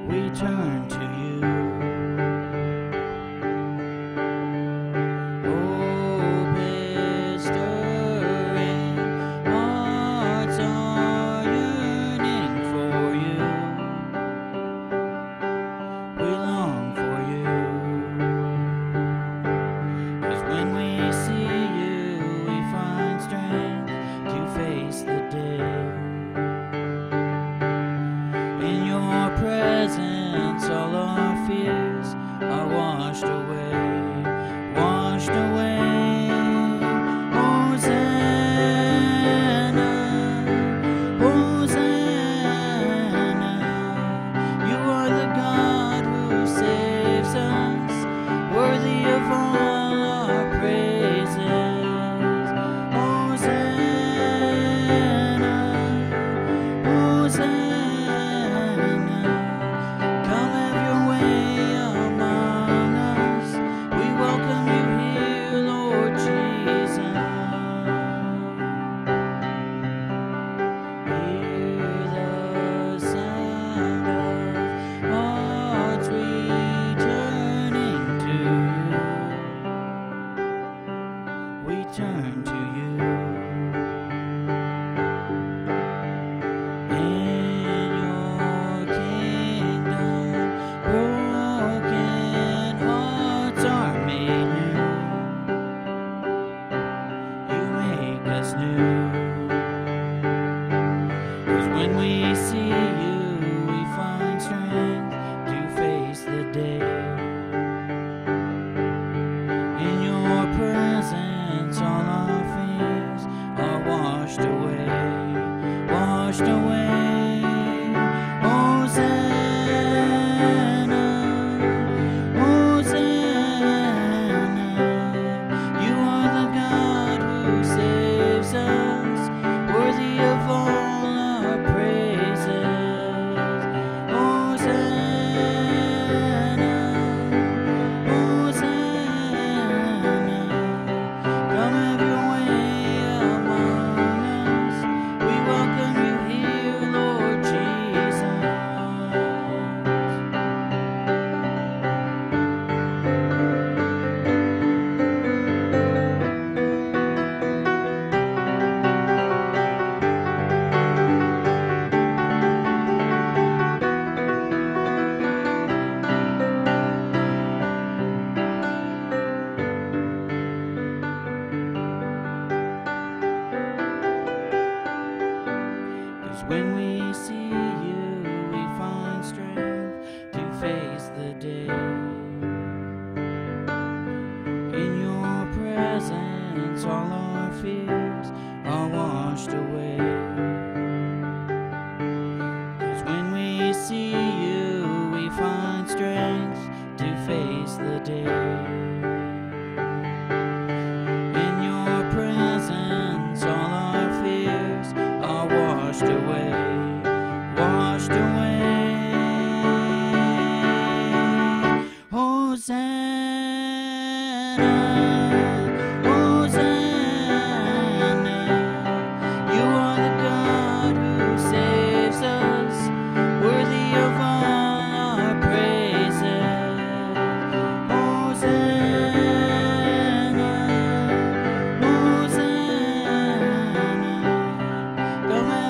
we turn to you. Hope is stirring, hearts are yearning for you. We long for you. 'Cause when we see you, we find strength to face the day. In your presence, all our fears are washed away, washed away. Hosanna, Hosanna. You are the God who saves us, worthy of all our praises. Hosanna, Hosanna. Turn to you. In your kingdom, broken hearts are made new. You make us new. 'Cause when we see you, we find strength to face the day. In your presence, all our fears are washed away, washed away. Hosanna, Hosanna. You are the God who saves us, worthy of all our praises. Hosanna, Hosanna. Come have your way among us. We welcome you here, Lord Jesus. 'Cause when we see you, we find strength to face the day. In your presence, all our fears are washed away. 'Cause when we see you, we find strength to face the day. In your presence, all our fears are washed away, washed away. Hosanna, Hosanna. You are the God who saves us, worthy of all our praises. Hosanna, Hosanna. Come